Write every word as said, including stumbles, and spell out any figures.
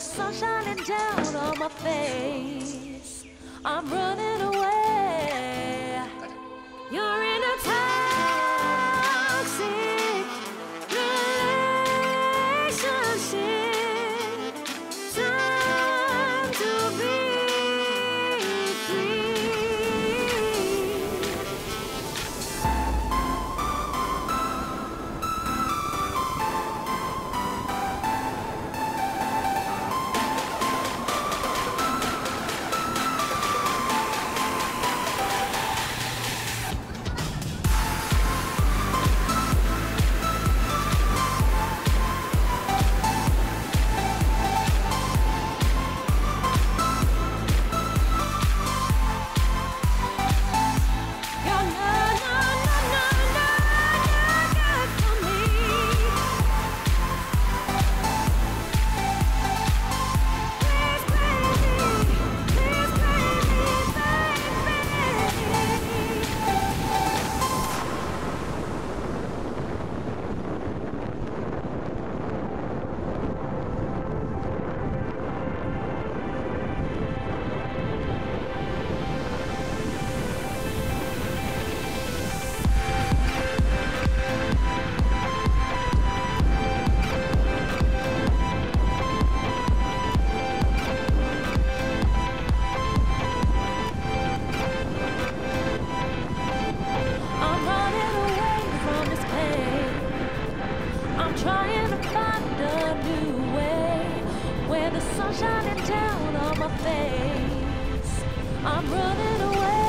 sun shining down on my face. I'm running away. You're in a toxic relationship. Time to be free. Trying to find a new way where the sun's shining down on my face. I'm running away.